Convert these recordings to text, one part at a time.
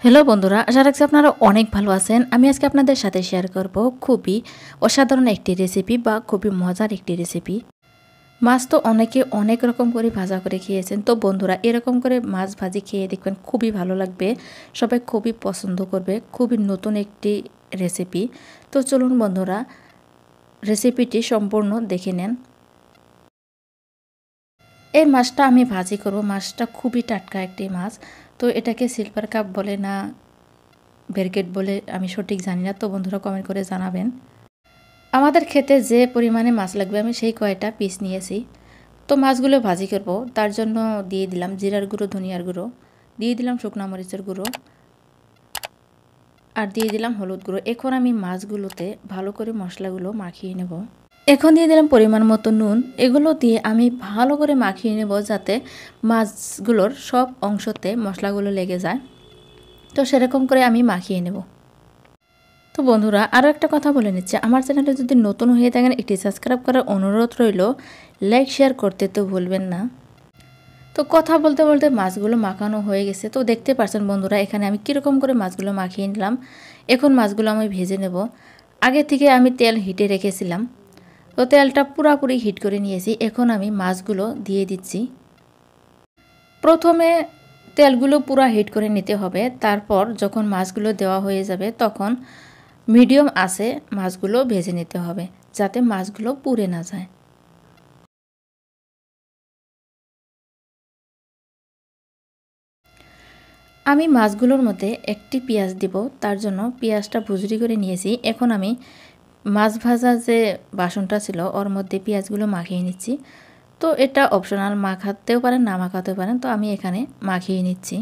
Hello বন্ধুরা, আশা রাখছি আপনারা অনেক ভালো আছেন। আমি আজকে আপনাদের সাথে শেয়ার করব খুবই অসাধারণ একটি রেসিপি বা খুবই মজার একটি রেসিপি। মাছ তো অনেকে অনেক রকম করে ভাজা করে খেয়েছেন, তো বন্ধুরা এরকম করে মাছ ভাজি খেয়ে দেখবেন খুবই ভালো লাগবে, সবাই খুবই পছন্দ করবে। খুবই নতুন একটি রেসিপি। তো চলুন বন্ধুরা রেসিপিটি সম্পূর্ণ দেখে নেন। এই মাছটা আমি ভাজি করব। মাছটা খুবই টাটকা একটি মাছ। তো এটাকে সিলভার কাপ বলে না ব্যারিকেড বলে আমি সঠিক জানি না, তো বন্ধুরা কমেন্ট করে জানাবেন। আমাদের খেতে যে পরিমাণে মাছ লাগবে আমি সেই কয়টা পিস নিয়েছি। তো মাছগুলো ভাজি করব, তার জন্য দিয়ে দিলাম জিরার গুঁড়ো, ধনিয়ার গুঁড়ো, দিয়ে দিলাম শুকনা মরিচের গুঁড়ো, আর দিয়ে দিলাম হলুদ গুঁড়ো। এখন আমি মাছগুলোতে ভালো করে মশলাগুলো মাখিয়ে নেব। এখন দিয়ে দিলাম পরিমাণ মতো নুন। এগুলো দিয়ে আমি ভালো করে মাখিয়ে নেব যাতে মাছগুলোর সব অংশতে মশলাগুলো লেগে যায়। তো সেরকম করে আমি মাখিয়ে নেব। তো বন্ধুরা আরও একটা কথা বলে নিচ্ছে, আমার চ্যানেলে যদি নতুন হয়ে থাকেন একটি সাবস্ক্রাইব করার অনুরোধ রইল, লাইক শেয়ার করতে তো ভুলবেন না। তো কথা বলতে বলতে মাছগুলো মাখানো হয়ে গেছে। তো দেখতে পাচ্ছেন বন্ধুরা এখানে আমি কীরকম করে মাছগুলো মাখিয়ে নিলাম। এখন মাছগুলো আমি ভেজে নেব। আগে থেকে আমি তেল হিটে রেখেছিলাম, তো তেলটা পুরোপুরি হিট করে নিয়েছি। এখন আমি মাছগুলো দিয়ে দিচ্ছি। প্রথমে তেলগুলো পুরো হিট করে নিতে হবে, তারপর যখন মাছগুলো দেওয়া হয়ে যাবে তখন মিডিয়াম আঁচে মাছগুলো ভেজে নিতে হবে যাতে মাছগুলো পুড়ে না যায়। আমি মাছগুলোর মধ্যে একটি পেঁয়াজ দিব, তার জন্য পেঁয়াজটা ভুজরি করে নিয়েছি। এখন আমি মাছ ভাজা যে বাসনটা ছিল ওর মধ্যে পেঁয়াজগুলো মাখিয়ে নিচ্ছি। তো এটা অপশনাল, মাখাতেও পারেন না মাখাতেও পারেন, তো আমি এখানে মাখিয়ে নিচ্ছি।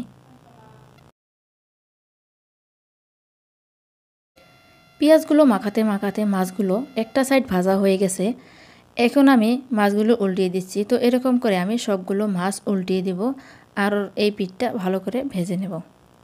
পেঁয়াজগুলো মাখাতে মাখাতে মাছগুলো একটা সাইড ভাজা হয়ে গেছে। এখন আমি মাছগুলো উল্টিয়ে দিচ্ছি। তো এরকম করে আমি সবগুলো মাছ উল্টিয়ে দেব আর এই পিঠটা ভালো করে ভেজে নেব।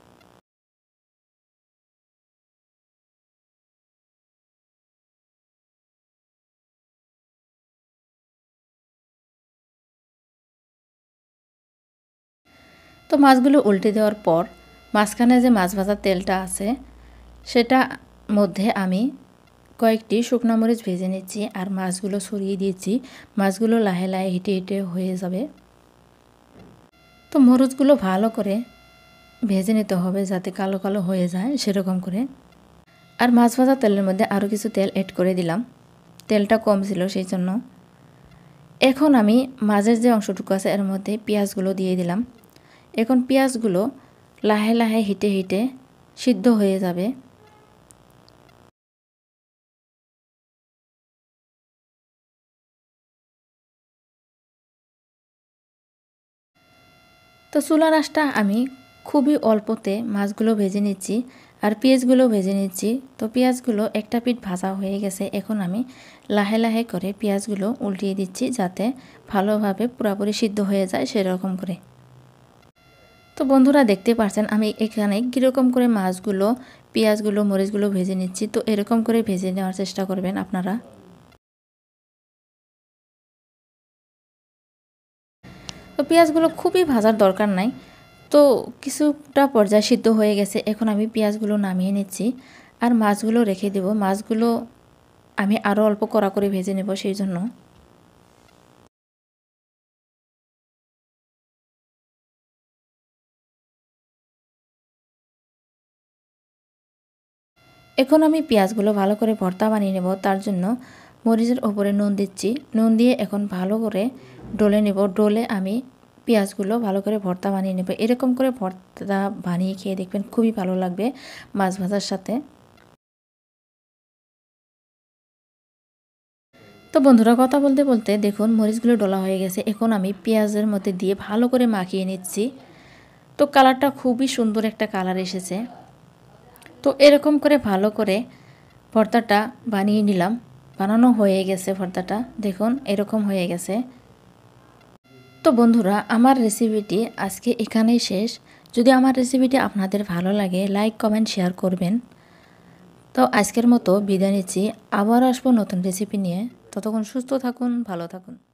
তো মাছগুলো উল্টে দেওয়ার পর মাঝখানে যে মাছ ভাজার তেলটা আছে সেটা মধ্যে আমি কয়েকটি শুকনো মরিচ ভেজে নিচ্ছি আর মাছগুলো ছড়িয়ে দিয়েছি। মাছগুলো লাহে লাহে হিটে হিটে হয়ে যাবে। তো মরিচগুলো ভালো করে ভেজে নিতে হবে যাতে কালো কালো হয়ে যায় সেরকম করে। আর মাছ ভাজা তেলের মধ্যে আরও কিছু তেল অ্যাড করে দিলাম, তেলটা কম ছিল সেই জন্য। এখন আমি মাছের যে অংশটুকু আছে এর মধ্যে পেঁয়াজগুলো দিয়ে দিলাম। এখন পেঁয়াজগুলো লাহে লাহে হিটে হিটে সিদ্ধ হয়ে যাবে। তো চুলার আঁচটা আমি খুবই অল্পতে মাছগুলো ভেজে নিচ্ছি আর পেঁয়াজগুলো ভেজে নিচ্ছি। তো পেঁয়াজগুলো একটা পিঠ ভাজা হয়ে গেছে। এখন আমি লাহে লাহে করে পেঁয়াজগুলো উল্টিয়ে দিচ্ছি যাতে ভালোভাবে পুরোপুরি সিদ্ধ হয়ে যায় সেরকম করে। তো বন্ধুরা দেখতে পাচ্ছেন আমি এখানে কীরকম করে মাছগুলো, পেঁয়াজগুলো, মরিচগুলো ভেজে নিচ্ছি। তো এরকম করে ভেজে নেওয়ার চেষ্টা করবেন আপনারা। তো পেঁয়াজগুলো খুবই ভাজার দরকার নাই। তো কিছুটা পর্যায়ে সিদ্ধ হয়ে গেছে। এখন আমি পেঁয়াজগুলো নামিয়ে নিচ্ছি আর মাছগুলো রেখে দেব। মাছগুলো আমি আরও অল্প কড়া করে ভেজে নেব সেই জন্য। এখন আমি পেঁয়াজগুলো ভালো করে ভর্তা বানিয়ে নেব, তার জন্য মরিচের ওপরে নুন দিচ্ছি। নুন দিয়ে এখন ভালো করে ডলে নেব। ডলে আমি পেঁয়াজগুলো ভালো করে ভর্তা বানিয়ে নেব। এরকম করে ভর্তা বানিয়ে খেয়ে দেখবেন খুবই ভালো লাগবে মাছ ভাজার সাথে। তো বন্ধুরা কথা বলতে বলতে দেখুন মরিচগুলো ডলা হয়ে গেছে। এখন আমি পেঁয়াজের মধ্যে দিয়ে ভালো করে মাখিয়ে নিচ্ছি। তো কালারটা খুবই সুন্দর একটা কালার এসেছে। তো এরকম করে ভালো করে ভর্তাটা বানিয়ে নিলাম। বানানো হয়ে গেছে ভর্তাটা, দেখুন এরকম হয়ে গেছে। তো বন্ধুরা আমার রেসিপিটি আজকে এখানেই শেষ। যদি আমার রেসিপিটি আপনাদের ভালো লাগে লাইক কমেন্ট শেয়ার করবেন। তো আজকের মতো বিদায় নিচ্ছি, আবার আসবো নতুন রেসিপি নিয়ে। ততক্ষণ সুস্থ থাকুন, ভালো থাকুন।